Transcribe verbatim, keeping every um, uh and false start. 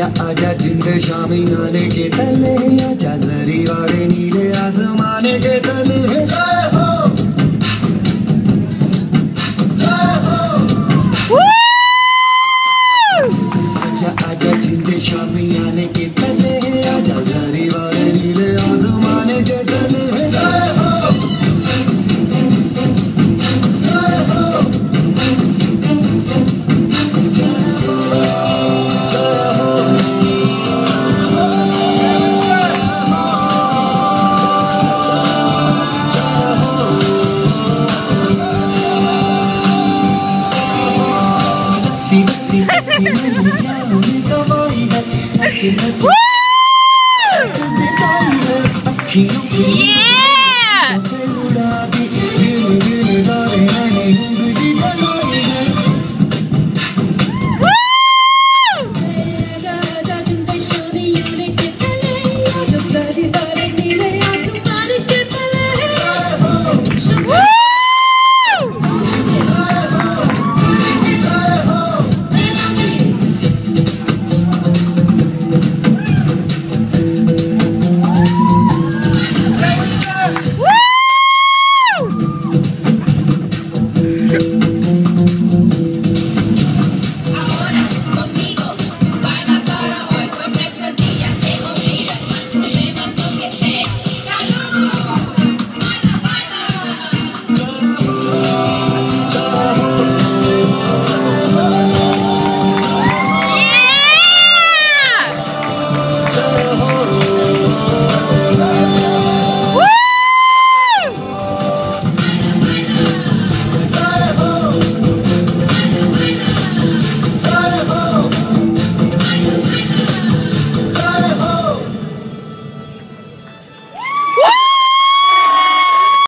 आजा आजा जिंद शामी आने के तले, आजा जरी वाले नीले आसमाने के तले। जय हो जय हो। आजा आजा जिंद शामी आने के तले, आजा जरी वाले नीले आसमाने के तले। जय हो जय हो। Woo!